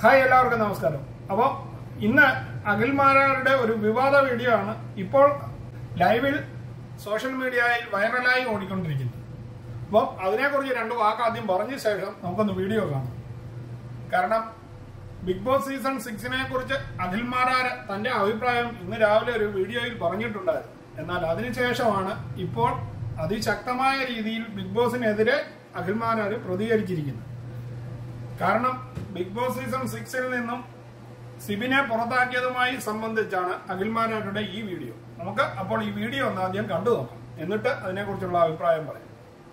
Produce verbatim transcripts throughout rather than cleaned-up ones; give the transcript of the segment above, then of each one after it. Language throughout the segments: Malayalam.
ഹായ്, എല്ലാവർക്കും നമസ്കാരം. അപ്പോൾ ഇന്ന് അഖിൽമാരാരുടെ ഒരു വിവാദ വീഡിയോ ആണ് ഇപ്പോൾ ലൈവിൽ സോഷ്യൽ മീഡിയയിൽ വൈറലായി ഓടിക്കൊണ്ടിരിക്കുന്നത്. അപ്പോൾ അതിനെക്കുറിച്ച് രണ്ട് വാക്ക് ആദ്യം പറഞ്ഞ ശേഷം നമുക്കൊന്ന് വീഡിയോ കാണാം. കാരണം ബിഗ് ബോസ് സീസൺ സിക്സിനെ കുറിച്ച് അഖിൽമാരാർ തന്റെ അഭിപ്രായം ഇന്ന് രാവിലെ ഒരു വീഡിയോയിൽ പറഞ്ഞിട്ടുണ്ടായിരുന്നു. എന്നാൽ അതിനുശേഷമാണ് ഇപ്പോൾ അതിശക്തമായ രീതിയിൽ ബിഗ് ബോസിനെതിരെ അഖിൽമാരാർ പ്രതികരിച്ചിരിക്കുന്നത്. കാരണം ബിഗ് ബോസ് സീസൺ സിക്സിൽ നിന്നും സിബിനെ പുറത്താക്കിയതുമായി സംബന്ധിച്ചാണ് അഖിൽമാരാരുടെ ഈ വീഡിയോ. നമുക്ക് അപ്പോൾ ഈ വീഡിയോ ഒന്ന് ആദ്യം കണ്ടു നോക്കാം, എന്നിട്ട് അതിനെക്കുറിച്ചുള്ള അഭിപ്രായം പറയാം.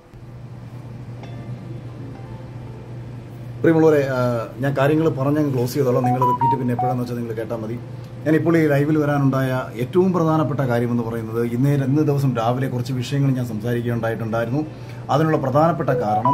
പ്രിയമുള്ളവരെ, ഞാൻ കാര്യങ്ങൾ പറഞ്ഞ് ക്ലോസ് ചെയ്തോളാം. നിങ്ങൾ റിപ്പീറ്റ് പിന്നെ എപ്പോഴാണെന്ന് വെച്ചാൽ നിങ്ങൾ കേട്ടാൽ മതി. ഞാനിപ്പോൾ ഈ ലൈവിൽ വരാനുണ്ടായ ഏറ്റവും പ്രധാനപ്പെട്ട കാര്യമെന്ന് പറയുന്നത് ഇന്നേ ഇന്ന് ദിവസം രാവിലെ കുറച്ച് വിഷയങ്ങൾ ഞാൻ സംസാരിക്കുകയുണ്ടായിട്ടുണ്ടായിരുന്നു. അതിനുള്ള പ്രധാനപ്പെട്ട കാരണം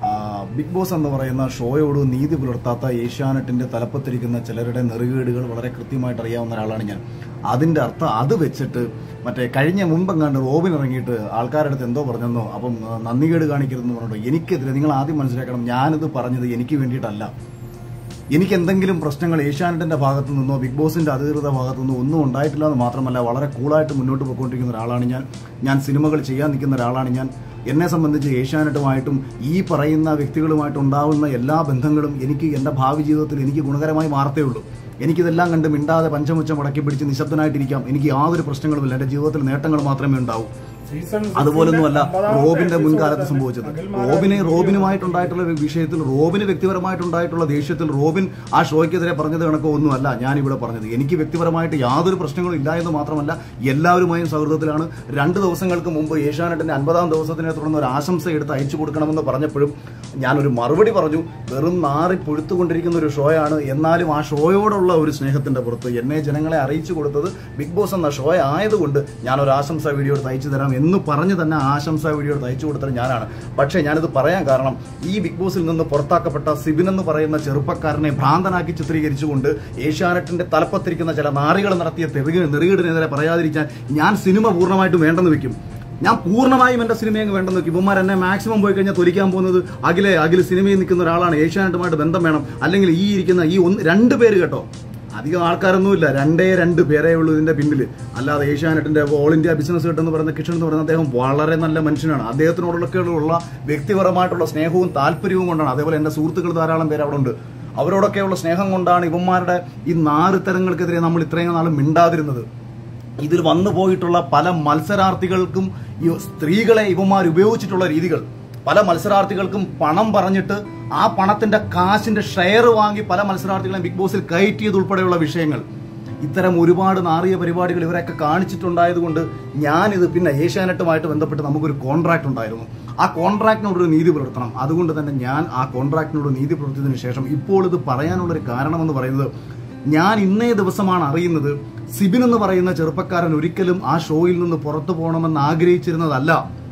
ബിഗ് ബോസ് എന്ന് പറയുന്ന ഷോയോട് നീതി പുലർത്താത്ത ഏഷ്യാനെറ്റിന്റെ തലപ്പത്തിരിക്കുന്ന ചിലരുടെ നെറുകേടുകൾ വളരെ കൃത്യമായിട്ട് അറിയാവുന്ന ഒരാളാണ് ഞാൻ. അതിന്റെ അർത്ഥം അത് വെച്ചിട്ട് മറ്റേ കഴിഞ്ഞ മുമ്പെങ്ങാണ്ട് റോബിൻ ഇറങ്ങിയിട്ട് ആൾക്കാരുടെ അടുത്ത് എന്തോ പറഞ്ഞെന്നോ അപ്പം നന്ദികേട് കാണിക്കരുതെന്ന് പറഞ്ഞിട്ടോ എനിക്കെതിരെ നിങ്ങൾ ആദ്യം മനസ്സിലാക്കണം, ഞാനിത് പറഞ്ഞത് എനിക്ക് വേണ്ടിയിട്ടല്ല. എനിക്ക് എന്തെങ്കിലും പ്രശ്നങ്ങൾ ഏഷ്യാനെറ്റിന്റെ ഭാഗത്തു നിന്നോ ബിഗ് ബോസിന്റെ അധികൃത ഭാഗത്തു നിന്നോ ഒന്നും ഉണ്ടായിട്ടില്ല എന്ന് മാത്രമല്ല, വളരെ കൂളായിട്ട് മുന്നോട്ട് പോയിക്കൊണ്ടിരിക്കുന്ന ഒരാളാണ് ഞാൻ. ഞാൻ സിനിമകൾ ചെയ്യാൻ നിൽക്കുന്ന ഒരാളാണ് ഞാൻ. എന്നെ സംബന്ധിച്ച് ഏഷ്യാനെറ്റുമായിട്ടും ഈ പറയുന്ന വ്യക്തികളുമായിട്ട് ഉണ്ടാവുന്ന എല്ലാ ബന്ധങ്ങളും എനിക്ക് എൻ്റെ ഭാവി ജീവിതത്തിൽ എനിക്ക് ഗുണകരമായി മാറത്തേ ഉള്ളൂ. എനിക്കിതെല്ലാം കണ്ട് മിണ്ടാതെ പഞ്ചമുച്ചം മുടക്കി പിടിച്ച് നിശബ്ദനായിട്ടിരിക്കാം. എനിക്ക് യാതൊരു പ്രശ്നങ്ങളുമില്ല. എൻ്റെ ജീവിതത്തിൽ നേട്ടങ്ങൾ മാത്രമേ ഉണ്ടാവൂ. അതുപോലൊന്നുമല്ല റോബിന്റെ മുൻകാലത്ത് സംഭവിച്ചത്. റോബിന് റോബിനുമായിട്ടുണ്ടായിട്ടുള്ള വിഷയത്തിൽ റോബിന് വ്യക്തിപരമായിട്ടുണ്ടായിട്ടുള്ള ദേഷ്യത്തിൽ റോബിൻ ആ ഷോയ്ക്കെതിരെ പറഞ്ഞത് കണക്കോ ഒന്നുമല്ല ഞാൻ ഇവിടെ പറഞ്ഞത്. എനിക്ക് വ്യക്തിപരമായിട്ട് യാതൊരു പ്രശ്നങ്ങളും ഇല്ല എന്ന് മാത്രമല്ല എല്ലാവരുമായും സൗഹൃദത്തിലാണ്. രണ്ട് ദിവസങ്ങൾക്ക് മുമ്പ് ഏഷ്യാനെറ്റിന്റെ അൻപതാം ദിവസത്തിനെ തുടർന്ന് ഒരു ആശംസ എടുത്ത് അയച്ചു കൊടുക്കണമെന്ന് പറഞ്ഞപ്പോഴും ഞാനൊരു മറുപടി പറഞ്ഞു. വെറും നാറി പൊഴുത്തുകൊണ്ടിരിക്കുന്ന ഒരു ഷോയാണ്. എന്നാലും ആ ഷോയോടുള്ള ഒരു സ്നേഹത്തിന്റെ പുറത്ത് എന്നെ ജനങ്ങളെ അറിയിച്ചു കൊടുത്തത് ബിഗ് ബോസ് എന്ന ഷോ ആയതുകൊണ്ട് ഞാനൊരു ആശംസ വീഡിയോ എടുത്ത് അയച്ചു തരാം എന്ന് പറഞ്ഞ് തന്നെ ആശംസാ വീഡിയോ തയ്ച്ചു കൊടുത്തത് ഞാനാണ്. പക്ഷേ ഞാനിത് പറയാൻ കാരണം ഈ ബിഗ് ബോസിൽ നിന്ന് പുറത്താക്കപ്പെട്ട സിബിൻ എന്ന് പറയുന്ന ചെറുപ്പക്കാരനെ ഭ്രാന്തനാക്കി ചിത്രീകരിച്ചുകൊണ്ട് ഏഷ്യാനെറ്റിന്റെ തലപ്പത്തിരിക്കുന്ന ചില നാറികൾ നടത്തിയ നെറുകേടിനെതിരെ പറയാതിരിക്കാൻ ഞാൻ സിനിമ പൂർണ്ണമായിട്ടും വേണ്ടെന്ന് വെക്കും. ഞാൻ പൂർണ്ണമായും എന്റെ സിനിമയെ വേണ്ടെന്ന് വെക്കും. ഇവന്മാർ എന്നെ മാക്സിമം പോയി കഴിഞ്ഞാൽ തൊലിക്കാൻ പോകുന്നത് അഖിലെ അഖിൽ സിനിമയിൽ നിൽക്കുന്ന ഒരാളാണ്, ഏഷ്യാനെറ്റുമായിട്ട് ബന്ധം വേണം, അല്ലെങ്കിൽ ഈ ഇരിക്കുന്ന ഈ ഒന്ന് രണ്ട് പേര് കേട്ടോ, അധികം ആൾക്കാരൊന്നുമില്ല, രണ്ടേ രണ്ട് പേരേ ഉള്ളൂ ഇതിന്റെ പിന്നിൽ. അല്ലാതെ ഏഷ്യാനെറ്റിന്റെ ഓൾ ഇന്ത്യ ബിസിനസ് ഹെഡ് എന്ന് പറയുന്ന കിഷൻ എന്ന് പറയുന്ന അദ്ദേഹം വളരെ നല്ല മനുഷ്യനാണ്. അദ്ദേഹത്തിനോടൊക്കെയുള്ള വ്യക്തിപരമായിട്ടുള്ള സ്നേഹവും താല്പര്യവും കൊണ്ടാണ്. അതേപോലെ എന്റെ സുഹൃത്തുക്കൾ ധാരാളം പേര് അവിടെ ഉണ്ട്. അവരോടൊക്കെയുള്ള സ്നേഹം കൊണ്ടാണ് ഇവന്മാരുടെ ഈ നാറുത്തരങ്ങൾക്കെതിരെ നമ്മൾ ഇത്രയും നാളും മിണ്ടാതിരുന്നത്. ഇതിൽ വന്നു പോയിട്ടുള്ള പല മത്സരാർത്ഥികൾക്കും ഈ സ്ത്രീകളെ ഇവന്മാർ ഉപയോഗിച്ചിട്ടുള്ള രീതികൾ, പല മത്സരാർത്ഥികൾക്കും പണം പറഞ്ഞിട്ട് ആ പണത്തിന്റെ കാശിന്റെ ഷെയർ വാങ്ങി പല മത്സരാർത്ഥികളെയും ബിഗ് ബോസിൽ കയറ്റിയതുൾപ്പെടെയുള്ള വിഷയങ്ങൾ, ഇത്തരം ഒരുപാട് നാറിയ പരിപാടികൾ ഇവരൊക്കെ കാണിച്ചിട്ടുണ്ടായതുകൊണ്ട് ഞാനിത് പിന്നെ ഏഷ്യാനെറ്റുമായിട്ട് ബന്ധപ്പെട്ട് നമുക്കൊരു കോൺട്രാക്ട് ഉണ്ടായിരുന്നു. ആ കോൺട്രാക്ടിനോടൊരു നീതി പുലർത്തണം. അതുകൊണ്ട് തന്നെ ഞാൻ ആ കോൺട്രാക്ടിനോട് നീതി പുലർത്തിയതിനു ശേഷം ഇപ്പോൾ ഇത് പറയാനുള്ളൊരു കാരണമെന്ന് പറയുന്നത്, ഞാൻ ഇന്നേ ദിവസമാണ് അറിയുന്നത് സിബിൻ എന്ന് പറയുന്ന ചെറുപ്പക്കാരൻ ഒരിക്കലും ആ ഷോയിൽ നിന്ന് പുറത്തു പോകണമെന്ന് ആഗ്രഹിച്ചിരുന്നതല്ല.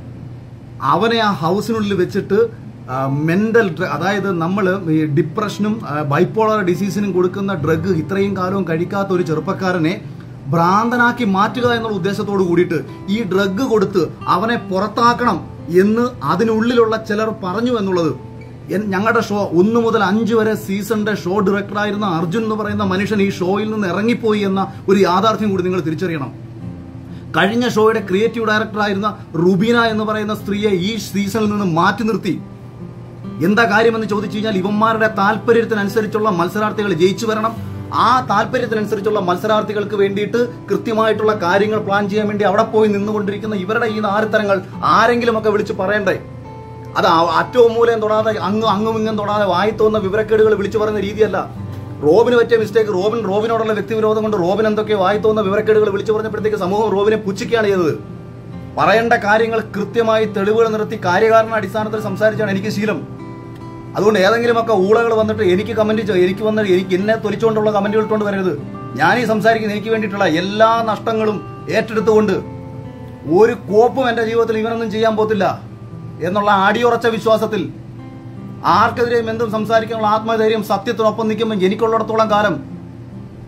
അവനെ ആ ഹൗസിനുള്ളിൽ വെച്ചിട്ട് മെന്റൽ അതായത് നമ്മൾ ഈ ഡിപ്രഷനും ബൈപ്പോളർ ഡിസീസിനും കൊടുക്കുന്ന ഡ്രഗ് ഇത്രയും കാലവും കഴിക്കാത്ത ഒരു ചെറുപ്പക്കാരനെ ഭ്രാന്തനാക്കി മാറ്റുക എന്നുള്ള ഉദ്ദേശത്തോട് കൂടിയിട്ട് ഈ ഡ്രഗ് കൊടുത്ത് അവനെ പുറത്താക്കണം എന്ന് അതിനുള്ളിലുള്ള ചിലർ പറഞ്ഞു എന്നുള്ളത്. ഞങ്ങളുടെ ഷോ ഒന്ന് മുതൽ അഞ്ച് വരെ സീസണിന്റെ ഷോ ഡയറക്ടറായിരുന്ന അർജുൻ എന്ന് പറയുന്ന മനുഷ്യൻ ഈ ഷോയിൽ നിന്ന് ഇറങ്ങിപ്പോയി എന്ന ഒരു യാഥാർത്ഥ്യം കൂടി നിങ്ങൾ തിരിച്ചറിയണം. കഴിഞ്ഞ ഷോയുടെ ക്രിയേറ്റീവ് ഡയറക്ടറായിരുന്ന റുബീന എന്ന് പറയുന്ന സ്ത്രീയെ ഈ സീസണിൽ നിന്ന് മാറ്റി നിർത്തി. എന്താ കാര്യമെന്ന് ചോദിച്ചു കഴിഞ്ഞാൽ ഇവന്മാരുടെ താല്പര്യത്തിനനുസരിച്ചുള്ള മത്സരാർത്ഥികൾ ജയിച്ചു വരണം. ആ താല്പര്യത്തിനനുസരിച്ചുള്ള മത്സരാർത്ഥികൾക്ക് വേണ്ടിയിട്ട് കൃത്യമായിട്ടുള്ള കാര്യങ്ങൾ പ്ലാൻ ചെയ്യാൻ വേണ്ടി അവിടെ പോയി നിന്നുകൊണ്ടിരിക്കുന്ന ഇവരുടെ ഈ നാരത്തരങ്ങൾ ആരെങ്കിലും ഒക്കെ വിളിച്ച് പറയണ്ടേ? അത് അറ്റവും മൂലം തൊടാതെ അങ്ങും അങ്ങും ഇങ്ങും തൊടാതെ വായി തോന്നുന്ന വിവരക്കേടുകൾ വിളിച്ചു പറയുന്ന രീതിയല്ല. റോബിന് പറ്റിയ മിസ്റ്റേക്ക്, റോബിൻ റോബിനോടുള്ള വ്യക്തിവിരോധം കൊണ്ട് റോബിൻ എന്തൊക്കെ വായി തോന്നുന്ന വിവരക്കേടുകൾ വിളിച്ചു പറഞ്ഞപ്പോഴത്തേക്ക് സമൂഹം റോബിനെ പുച്ഛിക്കുകയാണ് ചെയ്തത്. പറയേണ്ട കാര്യങ്ങൾ കൃത്യമായി തെളിവുകൾ നിർത്തി കാര്യകാരണ അടിസ്ഥാനത്തിൽ സംസാരിച്ചാണ് എനിക്ക് ശീലം. അതുകൊണ്ട് ഏതെങ്കിലുമൊക്കെ ഊളകൾ വന്നിട്ട് എനിക്ക് കമന്റ് എനിക്ക് വന്നിട്ട് എനിക്ക് എന്നെ തൊലിച്ചുകൊണ്ടുള്ള കമന്റുകൾ ഇട്ടുകൊണ്ട് വരരുത്. ഞാനീ സംസാരിക്കുന്നത് എനിക്ക് വേണ്ടിയിട്ടുള്ള എല്ലാ നഷ്ടങ്ങളും ഏറ്റെടുത്തുകൊണ്ട് ഒരു കോപ്പും എന്റെ ജീവിതത്തിൽ ഇവനൊന്നും ചെയ്യാൻ പോത്തില്ല എന്നുള്ള അടിയുറച്ച വിശ്വാസത്തിൽ ആർക്കെതിരെയും എന്തും സംസാരിക്കാനുള്ള ആത്മധൈര്യം സത്യത്തിനൊപ്പം നിൽക്കുമ്പോൾ എനിക്കുള്ളിടത്തോളം കാലം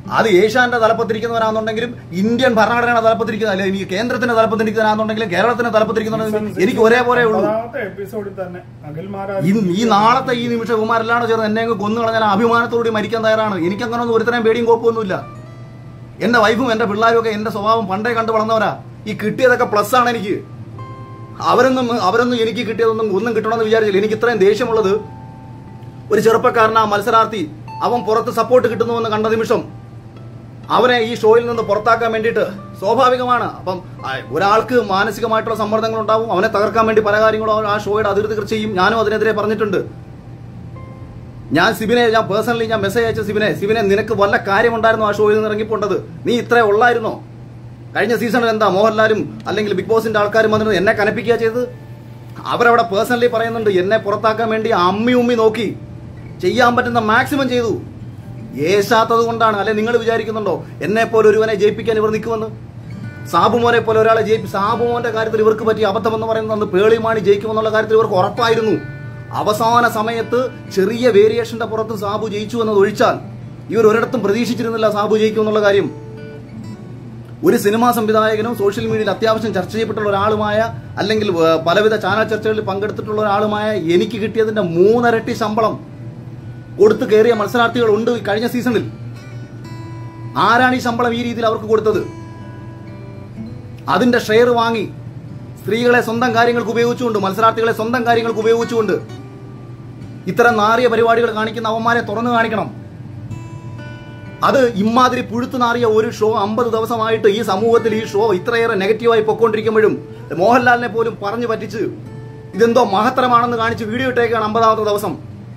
അത് ഏഷ്യാന്റെ തലപ്പത്തിരിക്കുന്നവരാണെന്നുണ്ടെങ്കിലും ഇന്ത്യൻ ഭരണഘടനയുടെ തലപ്പത്തിരിക്കുന്ന അല്ലെങ്കിൽ എനിക്ക് കേന്ദ്രത്തിന്റെ തലപ്പത്തിരിക്കുന്നവരാണെന്നുണ്ടെങ്കിലും കേരളത്തിന്റെ തലപ്പത്തിരിക്കുന്നവരാണെങ്കിലും എനിക്ക് ഒരേപോലെ ഉള്ളൂ. എപ്പിസോഡിൽ തന്നെ ഈ നാളത്തെ ഈ നിമിഷം ഇവന്മാരെല്ലാം ചേർന്ന് എന്നെ കൊന്നു കളഞ്ഞാൽ അഭിമാനത്തോടുകൂടി മരിക്കാൻ തയ്യാറാണ്. എനിക്കങ്ങനെ ഒന്നും ഒരുത്തരം പേടിയും കോപ്പൊന്നുമില്ല. എന്റെ വൈഫും എന്റെ പിള്ളേരും ഒക്കെ എന്റെ സ്വഭാവം പണ്ടേ കണ്ടു വളർന്നവരാ. ഈ കിട്ടിയതൊക്കെ പ്ലസ് ആണ് എനിക്ക്. അവരൊന്നും അവരൊന്നും എനിക്ക് കിട്ടിയതൊന്നും ഒന്നും കിട്ടണമെന്ന് വിചാരിച്ചില്ല. എനിക്ക് ഇത്രയും ദേഷ്യമുള്ളത് ഒരു ചെറുപ്പക്കാരനാ മത്സരാർത്ഥി അവൻ പുറത്ത് സപ്പോർട്ട് കിട്ടുന്നുവെന്ന് കണ്ട നിമിഷം അവനെ ഈ ഷോയിൽ നിന്ന് പുറത്താക്കാൻ വേണ്ടിയിട്ട് സ്വാഭാവികമാണ്. അപ്പം ഒരാൾക്ക് മാനസികമായിട്ടുള്ള സമ്മർദ്ദങ്ങൾ ഉണ്ടാവും. അവനെ തകർക്കാൻ വേണ്ടി പല കാര്യങ്ങളും ആ ഷോയുടെ അതിർത്തി ചെയ്യും. ഞാനും അതിനെതിരെ പറഞ്ഞിട്ടുണ്ട്. ഞാൻ സിബിനെ ഞാൻ പേഴ്സണലി ഞാൻ മെസ്സേജ് അയച്ച സിബിനെ സിബിനെ നിനക്ക് വല്ല കാര്യമുണ്ടായിരുന്നു ആ ഷോയിൽ നിന്ന് ഇറങ്ങിപ്പോണ്ടത്? നീ ഇത്ര ഉള്ളായിരുന്നോ? കഴിഞ്ഞ സീസണിൽ എന്താ മോഹൻലാലും അല്ലെങ്കിൽ ബിഗ് ബോസിന്റെ ആൾക്കാരും വന്നിട്ട് എന്നെ കനപ്പിക്കുക ചെയ്ത്? അവരവിടെ പേഴ്സണലി പറയുന്നുണ്ട് എന്നെ പുറത്താക്കാൻ വേണ്ടി അമ്മി ഉമ്മി നോക്കി ചെയ്യാൻ പറ്റുന്ന മാക്സിമം ചെയ്തു. ഏശാത്തത് കൊണ്ടാണ്. അല്ലെ നിങ്ങൾ വിചാരിക്കുന്നുണ്ടോ എന്നെ പോലെ ഒരുവനെ ജയിപ്പിക്കാൻ ഇവർ നിൽക്കുമെന്ന്? സാബുമോനെ പോലെ ഒരാളെ ജയിപ്പി സാബുമോന്റെ കാര്യത്തിൽ ഇവർക്ക് പറ്റിയ അബദ്ധം എന്ന് പറയുന്നത് പേളിമാണി ജയിക്കുമെന്നുള്ള കാര്യത്തിൽ ഇവർക്ക് ഉറപ്പായിരുന്നു. അവസാന സമയത്ത് ചെറിയ വേരിയേഷന്റെ പുറത്ത് സാബു ജയിച്ചു എന്നത് ഒഴിച്ചാൽ ഇവർ ഒരിടത്തും പ്രതീക്ഷിച്ചിരുന്നില്ല സാബു ജയിക്കുമെന്നുള്ള കാര്യം. ഒരു സിനിമാ സംവിധായകനും സോഷ്യൽ മീഡിയയിൽ അത്യാവശ്യം ചർച്ച ചെയ്യപ്പെട്ടുള്ള ഒരാളുമായ അല്ലെങ്കിൽ പലവിധ ചാനൽ ചർച്ചകളിൽ പങ്കെടുത്തിട്ടുള്ള ഒരാളുമായ എനിക്ക് കിട്ടിയതിന്റെ മൂന്നരട്ടി ശമ്പളം കൊടുത്തു കയറിയ മത്സരാർത്ഥികൾ ഉണ്ട് കഴിഞ്ഞ സീസണിൽ. ആരാണ് ഈ ശമ്പളം ഈ രീതിയിൽ അവർക്ക് കൊടുത്തത്? അതിന്റെ ഷെയർ വാങ്ങി സ്ത്രീകളെ സ്വന്തം കാര്യങ്ങൾക്ക് ഉപയോഗിച്ചുകൊണ്ട് മത്സരാർത്ഥികളെ സ്വന്തം കാര്യങ്ങൾക്ക് ഉപയോഗിച്ചുകൊണ്ട് ഇത്തരം നാറിയ പരിപാടികൾ കാണിക്കുന്ന അവന്മാരെ തുറന്നു കാണിക്കണം. അത് ഇമാതിരി പുഴുത്തു നാറിയ ഒരു ഷോ അമ്പത് ദിവസമായിട്ട് ഈ സമൂഹത്തിൽ ഈ ഷോ ഇത്രയേറെ നെഗറ്റീവായി പൊക്കോണ്ടിരിക്കുമ്പോഴും മോഹൻലാലിനെ പോലും പറഞ്ഞു പറ്റിച്ച് ഇതെന്തോ മഹത്തരമാണെന്ന് കാണിച്ച് വീഡിയോ ഇട്ടേക്കാണ് അമ്പതാമത്തെ ദിവസം.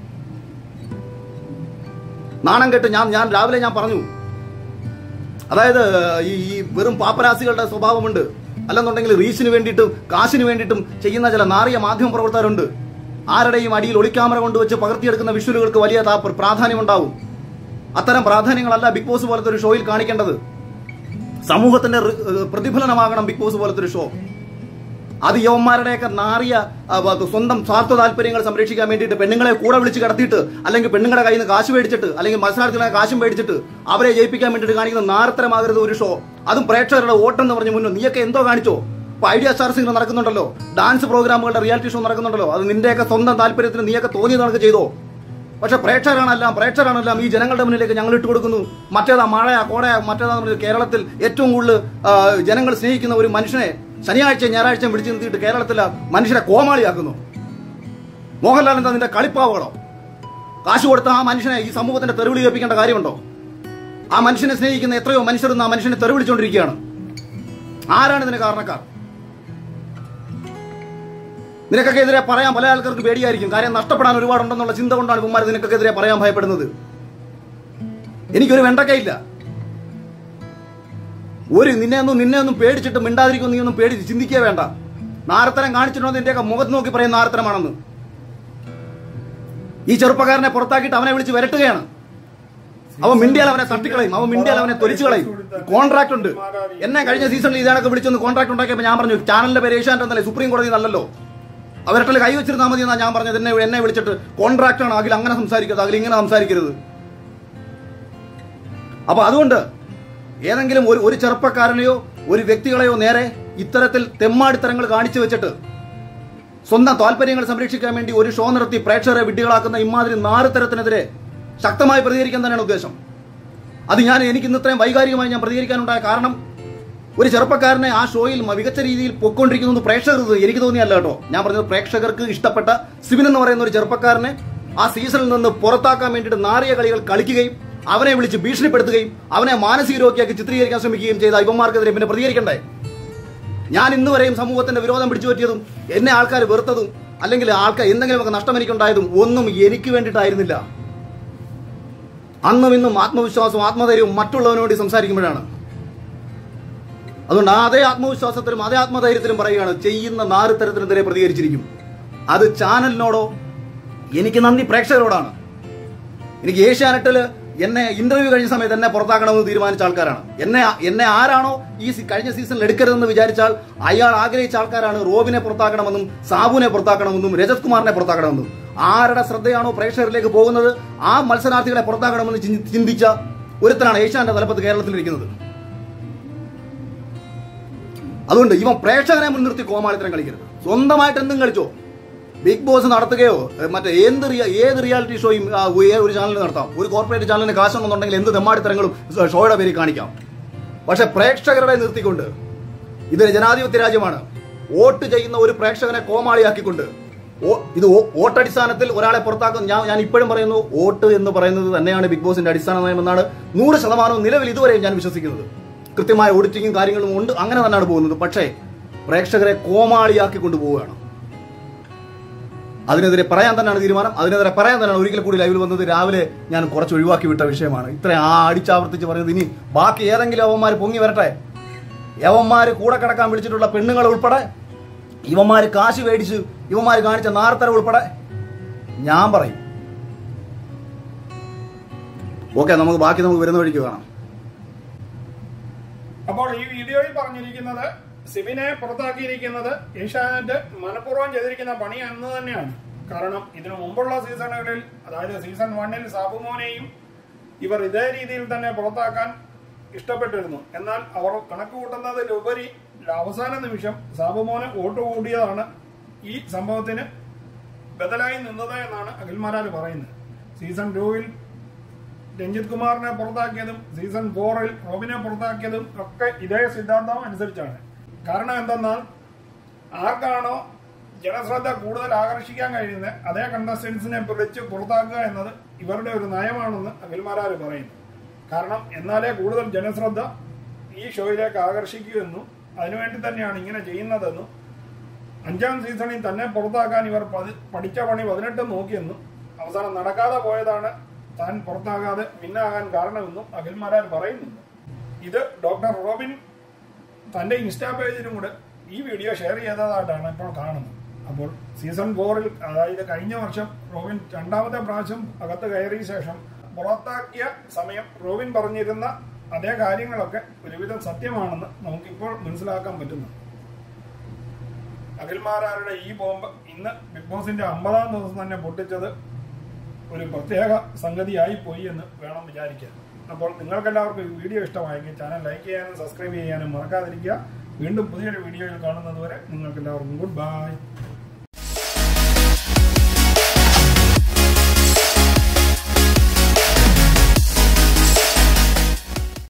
നാണം കെട്ട് ഞാൻ ഞാൻ രാവിലെ ഞാൻ പറഞ്ഞു, അതായത് ഈ വെറും പാപ്പരാസികളുടെ സ്വഭാവമുണ്ട്, അല്ലെന്നുണ്ടെങ്കിൽ റീച്ചിന് വേണ്ടിയിട്ടും കാശിന് വേണ്ടിയിട്ടും ചെയ്യുന്ന ചില നാറിയ മാധ്യമ പ്രവർത്തകരുണ്ട്. ആരുടെയും അടിയിൽ ഒളിക്യാമറ കൊണ്ടുവച്ച് പകർത്തിയെടുക്കുന്ന വിഷ്വലുകൾക്ക് വലിയ പ്രാധാന്യമുണ്ടാവും. അത്തരം പ്രാധാന്യങ്ങളല്ല ബിഗ് ബോസ് പോലത്തെ ഒരു ഷോയിൽ കാണിക്കേണ്ടത്. സമൂഹത്തിന്റെ പ്രതിഫലനമാകണം ബിഗ് ബോസ് പോലത്തെ ഒരു ഷോ. അത് യവന്മാരുടെയൊക്കെ നാറിയ സ്വന്തം സ്വാർത്ഥ താല്പര്യങ്ങൾ സംരക്ഷിക്കാൻ വേണ്ടിയിട്ട് പെണ്ണുങ്ങളെ കൂടെ വിളിച്ച് കിടത്തിയിട്ട് അല്ലെങ്കിൽ പെണ്ണുങ്ങളുടെ കയ്യിൽ നിന്ന് കാശ് മേടിച്ചിട്ട് അല്ലെങ്കിൽ മത്സരാർത്ഥികളെ കാശും മേടിച്ചിട്ട് അവരെ ജയിപ്പിക്കാൻ വേണ്ടിയിട്ട് കാണിക്കുന്ന നാരത്തരമാകരുത് ഒരു ഷോ. അതും പ്രേക്ഷകരുടെ വോട്ടെന്ന് പറഞ്ഞ് മുന്നോ നീയൊക്കെ എന്തോ കാണിച്ചോ? ഇപ്പൊ ഐഡിയ സ്റ്റാർ സിംഗർ നടക്കുന്നുണ്ടല്ലോ, ഡാൻസ് പ്രോഗ്രാമുകളുടെ റിയാലിറ്റി ഷോ നടക്കുന്നുണ്ടല്ലോ, അത് നിന്റെയൊക്കെ സ്വന്തം താല്പര്യത്തിന് നീയൊക്കെ തോന്നിയത് നടക്ക് ചെയ്തോ? പക്ഷെ പ്രേക്ഷകരാണെല്ലാം പ്രേക്ഷകരാണെല്ലാം ഈ ജനങ്ങളുടെ മുന്നിലേക്ക് ഞങ്ങൾ ഇട്ട് കൊടുക്കുന്നു. മറ്റേതാ മഴയാ കോടയാ മറ്റേതാ കേരളത്തിൽ ഏറ്റവും കൂടുതൽ ജനങ്ങൾ സ്നേഹിക്കുന്ന ഒരു മനുഷ്യനെ ശനിയാഴ്ച ഞായറാഴ്ച പിടിച്ചു നിർത്തിയിട്ട് കേരളത്തിലെ മനുഷ്യരെ കോമാളിയാക്കുന്നു. മോഹൻലാൽ എന്താ നിന്റെ കളിപ്പാവകളോ? കാശ് കൊടുത്ത ആ മനുഷ്യനെ ഈ സമൂഹത്തിന്റെ തെരുവിളി കേൾപ്പിക്കേണ്ട കാര്യമുണ്ടോ? ആ മനുഷ്യനെ സ്നേഹിക്കുന്ന എത്രയോ മനുഷ്യർ ആ മനുഷ്യനെ തെരുവിളിച്ചുകൊണ്ടിരിക്കുകയാണ്. ആരാണ് ഇതിന് കാരണക്കാർ? നിനക്കൊക്കെ എതിരെ പറയാൻ പല ആൾക്കാർക്ക് പേടിയായിരിക്കും. കാര്യം നഷ്ടപ്പെടാൻ ഒരുപാടുണ്ടെന്നുള്ള ചിന്ത കൊണ്ടാണ് കുമാർ നിനക്കൊക്കെ എതിരെ പറയാൻ ഭയപ്പെടുന്നത്. എനിക്കൊരു വെണ്ടക്കയില്ല. ഒരു നിന്നെ ഒന്നും നിന്നെ ഒന്നും പേടിച്ചിട്ട് മിണ്ടാതിരിക്കും. നീ ഒന്നും പേടി ചിന്തിക്കുക വേണ്ട. നാരത്തരം കാണിച്ചിട്ടുണ്ടോ നിന്റെയൊക്കെ മുഖത്ത് നോക്കി പറയുന്ന നാരത്തരമാണെന്ന്. ഈ ചെറുപ്പക്കാരനെ പുറത്താക്കിയിട്ട് അവനെ വിളിച്ച് വരട്ടുകയാണ്. അവൻ മിണ്ടിയാൽ അവനെ തട്ടിക്കളയും, അവൻ മിണ്ടിയാൽ അവനെ തൊലിച്ചു കളയും. കോൺട്രാക്ട് ഉണ്ട്. എന്നെ കഴിഞ്ഞ സീസണിൽ ഇതാണൊക്കെ വിളിച്ചൊന്ന് കോൺട്രാക്ട് ഉണ്ടാക്കിയപ്പോൾ ഞാൻ പറഞ്ഞു ചാനലിന്റെ പേര് ഏഷ്യാനെറ്റ് എന്നല്ലേ, സുപ്രീം കോടതി നല്ലല്ലോ, അവരുടെ കൈ വെച്ചിരുന്നാൽ മതി എന്നാ ഞാൻ പറഞ്ഞത്. എന്നെ എന്നെ വിളിച്ചിട്ട് കോൺട്രാക്ട് ആണ്, അതിൽ അങ്ങനെ സംസാരിക്കരുത്, അതിൽ ഇങ്ങനെ സംസാരിക്കരുത്. അപ്പൊ അതുകൊണ്ട് ഏതെങ്കിലും ഒരു ഒരു ചെറുപ്പക്കാരനെയോ ഒരു വ്യക്തികളെയോ നേരെ ഇത്തരത്തിൽ തെമ്മാടിത്തരങ്ങൾ കാണിച്ചു വെച്ചിട്ട് സ്വന്തം താല്പര്യങ്ങൾ സംരക്ഷിക്കാൻ വേണ്ടി ഒരു ഷോ നടത്തി പ്രേക്ഷകരെ വിഡ്ഢികളാക്കുന്ന ഇമാതിരി നാറുത്തരത്തിനെതിരെ ശക്തമായി പ്രതികരിക്കാൻ തന്നെയാണ് ഉദ്ദേശം. അത് ഞാൻ എനിക്ക് ഇന്ന് ഇത്രയും വൈകാരികമായി ഞാൻ പ്രതികരിക്കാനുണ്ടായ കാരണം ഒരു ചെറുപ്പക്കാരനെ ആ ഷോയിൽ മികച്ച രീതിയിൽ പൊയ്ക്കൊണ്ടിരിക്കുന്നത് പ്രേക്ഷകർക്ക് എനിക്ക് തോന്നിയല്ല കേട്ടോ. ഞാൻ പറഞ്ഞത് പ്രേക്ഷകർക്ക് ഇഷ്ടപ്പെട്ട സിബിൻ എന്ന് പറയുന്ന ഒരു ചെറുപ്പക്കാരനെ ആ സീസണിൽ നിന്ന് പുറത്താക്കാൻ വേണ്ടിയിട്ട് നാറിയ കളികൾ കളിക്കുകയും അവനെ വിളിച്ച് ഭീഷണിപ്പെടുത്തുകയും അവനെ മാനസിക രോഗിയാക്കി ചിത്രീകരിക്കാൻ ശ്രമിക്കുകയും ചെയ്ത ഇവന്മാർക്കെതിരെ പിന്നെ പ്രതികരിക്കണ്ടേ? ഞാൻ ഇന്ന് വരെയും സമൂഹത്തിന്റെ വിരോധം പിടിച്ചു പറ്റിയതും എന്നെ ആൾക്കാർ വെറുത്തതും അല്ലെങ്കിൽ ആൾക്കാർ എന്തെങ്കിലുമൊക്കെ നഷ്ടം എനിക്കുണ്ടായതും ഒന്നും എനിക്ക് വേണ്ടിയിട്ടായിരുന്നില്ല. അന്നും ഇന്നും ആത്മവിശ്വാസവും ആത്മധൈര്യവും മറ്റുള്ളവനു വേണ്ടി സംസാരിക്കുമ്പോഴാണ്. അതുകൊണ്ട് അതേ ആത്മവിശ്വാസത്തിലും അതേ ആത്മധൈര്യത്തിലും പറയുകയാണ്, ചെയ്യുന്ന നാറുത്തരത്തിനെതിരെ പ്രതികരിച്ചിരിക്കും. അത് ചാനലിനോടോ എനിക്ക് നന്ദി പ്രേക്ഷകരോടാണ്. എനിക്ക് ഏഷ്യാനെറ്റില് എന്നെ ഇന്റർവ്യൂ കഴിഞ്ഞ സമയത്ത് എന്നെ പുറത്താക്കണമെന്ന് തീരുമാനിച്ച ആൾക്കാരാണ്. എന്നെ എന്നെ ആരാണോ ഈ കഴിഞ്ഞ സീസണിൽ എടുക്കരുതെന്ന് വിചാരിച്ചാൽ അയാൾ ആഗ്രഹിച്ച ആൾക്കാരാണ് റോബിനെ പുറത്താക്കണമെന്നും സാബുവിനെ പുറത്താക്കണമെന്നും രജത് കുമാറിനെ പുറത്താക്കണമെന്നും. ആരുടെ ശ്രദ്ധയാണോ പ്രേക്ഷകരിലേക്ക് പോകുന്നത് ആ മത്സരാർത്ഥികളെ പുറത്താക്കണമെന്ന് ചിന്തിച്ച ഒരുത്തനാണ് ഏഷ്യാന്റെ തലപ്പത്ത് കേരളത്തിലിരിക്കുന്നത്. അതുകൊണ്ട് ഇവൻ പ്രേക്ഷകനെ മുൻനിർത്തി കോമാളിത്തരം കളിക്കരുത്. സ്വന്തമായിട്ട് എന്തും കളിച്ചോ. ബിഗ് ബോസ് നടത്തുകയോ മറ്റേ എന്ത് ഏത് റിയാലിറ്റി ഷോയും ഒരു ചാനലിൽ നടത്താം. ഒരു കോർപ്പറേറ്റ് ചാനലിന് കാശുണ്ടെന്നുണ്ടെങ്കിൽ എന്ത് തെമ്മാടിത്തരങ്ങളും ഷോയുടെ പേരിൽ കാണിക്കാം. പക്ഷെ പ്രേക്ഷകരുടെ നിർത്തിക്കൊണ്ട്, ഇതൊരു ജനാധിപത്യ രാജ്യമാണ്. വോട്ട് ചെയ്യുന്ന ഒരു പ്രേക്ഷകനെ കോമാളിയാക്കിക്കൊണ്ട് ഇത് വോട്ടടിസ്ഥാനത്തിൽ ഒരാളെ പുറത്താക്കും. ഞാൻ ഞാൻ ഇപ്പോഴും പറയുന്നു, വോട്ട് എന്ന് പറയുന്നത് തന്നെയാണ് ബിഗ് ബോസിന്റെ അടിസ്ഥാന നയമെന്നാണ് നൂറ് ശതമാനവും നിലവിൽ ഇതുവരെയും ഞാൻ വിശ്വസിക്കുന്നത്. കൃത്യമായ ഓഡിറ്റിങ്ങും കാര്യങ്ങളും ഉണ്ട്, അങ്ങനെ തന്നെയാണ് പോകുന്നത്. പക്ഷേ പ്രേക്ഷകരെ കോമാളിയാക്കി കൊണ്ടുപോവുകയാണ്. അതിനെതിരെ പറയാൻ തന്നെയാണ് തീരുമാനം. അതിനെതിരെ പറയാൻ തന്നെയാണ് ഒരിക്കൽ കൂടി ലൈവിൽ വന്നത്. രാവിലെ ഞാൻ കുറച്ച് ഒഴിവാക്കി വിട്ട വിഷയമാണ്. ഇത്ര ആ അടിച്ചാവർത്തിച്ച് പറയുന്നത്. ഇനി ബാക്കി ഏതെങ്കിലും യവന്മാർ പൊങ്ങി വരട്ടെ. യവന്മാർ കൂടെ കിടക്കാൻ വിളിച്ചിട്ടുള്ള പെണ്ണുങ്ങൾ ഉൾപ്പെടെ, ഇവന്മാർ കാശ് മേടിച്ച് ഇവന്മാർ കാണിച്ച നാർത്തര ഉൾപ്പെടെ ഞാൻ പറയും. ഓക്കെ, നമുക്ക് ബാക്കി നമുക്ക് വരുന്ന വഴിക്ക് കാണാം. അപ്പോൾ ഈ വീഡിയോയിൽ പറഞ്ഞിരിക്കുന്നത് സിബിനെ പുറത്താക്കിയിരിക്കുന്നത് ഏഷ്യാനെറ്റ് മനഃപൂർവ്വം ചെയ്തിരിക്കുന്ന പണി എന്ന് തന്നെയാണ്. കാരണം ഇതിനു മുമ്പുള്ള സീസണുകളിൽ, അതായത് സീസൺ വണ്ണിൽ സാബുമോനെയും ഇവർ ഇതേ രീതിയിൽ തന്നെ പുറത്താക്കാൻ ഇഷ്ടപ്പെട്ടിരുന്നു. എന്നാൽ അവർ കണക്ക് കൂട്ടുന്നതിലുപരി അവസാന നിമിഷം സാബുമോന് വോട്ട് കൂടിയതാണ് ഈ സംഭവത്തിന് ബദലായി നിന്നത് എന്നാണ് അഖിൽമാരാർ പറയുന്നത്. സീസൺ ടൂവിൽ രഞ്ജിത് കുമാറിനെ പുറത്താക്കിയതും സീസൺ ഫോറിൽ റോബിനെ പുറത്താക്കിയതും ഒക്കെ ഇതേ സിദ്ധാന്തം അനുസരിച്ചാണ്. കാരണം എന്തെന്നാൽ ആർക്കാണോ ജനശ്രദ്ധ കൂടുതൽ ആകർഷിക്കാൻ കഴിയുന്നത് അതേ കണ്ടസ്റ്റൻസിനെ വിളിച്ച് പുറത്താക്കുക എന്നത് ഇവരുടെ ഒരു നയമാണെന്ന് അഖിൽമാരാർ പറയുന്നു. കാരണം എന്നാലേ കൂടുതൽ ജനശ്രദ്ധ ഈ ഷോയിലേക്ക് ആകർഷിക്കുമെന്നും അതിനുവേണ്ടി തന്നെയാണ് ഇങ്ങനെ ചെയ്യുന്നതെന്നും അഞ്ചാം സീസണിൽ തന്നെ പുറത്താക്കാൻ ഇവർ പഠിച്ച പണി പതിനെട്ട് നോക്കിയെന്നും അവസാനം നടക്കാതെ പോയതാണ് താൻ പുറത്താകാതെ പിന്നാകാൻ കാരണമെന്നും അഖിൽമാരാർ പറയുന്നുണ്ട്. ഇത് ഡോക്ടർ റോബിൻ തന്റെ ഇൻസ്റ്റാ പേജിലും കൂടെ ഈ വീഡിയോ ഷെയർ ചെയ്തതായിട്ടാണ് ഇപ്പോൾ കാണുന്നത്. അപ്പോൾ സീസൺ ഫോറിൽ, അതായത് കഴിഞ്ഞ വർഷം റോബിൻ രണ്ടാമത്തെ പ്രാവശ്യം അകത്ത് കയറിയ ശേഷം പുറത്താക്കിയ സമയം റോബിൻ പറഞ്ഞിരുന്ന അതേ കാര്യങ്ങളൊക്കെ ഒരുവിധം സത്യമാണെന്ന് നമുക്കിപ്പോൾ മനസ്സിലാക്കാൻ പറ്റുന്നു. അഖിൽമാരാരുടെ ഈ ബോംബ് ഇന്ന് ബിഗ് ബോസിന്റെ അമ്പതാം ദിവസം തന്നെ പൊട്ടിച്ചത് ഒരു പ്രത്യേക സംഗതിയായി പോയി എന്ന് വേണം വിചാരിക്കാൻ. അപ്പോൾ നിങ്ങൾക്കെല്ലാവർക്കും ഈ വീഡിയോ ഇഷ്ടമായെങ്കിൽ ചാനൽ ലൈക്ക് ചെയ്യാനും സബ്സ്ക്രൈബ് ചെയ്യാനും മറക്കാതിരിക്കുക. വീണ്ടും പുതിയൊരു വീഡിയോയിൽ കാണുന്നത് വരെ നിങ്ങൾക്കെല്ലാവർക്കും ഗുഡ് ബൈ.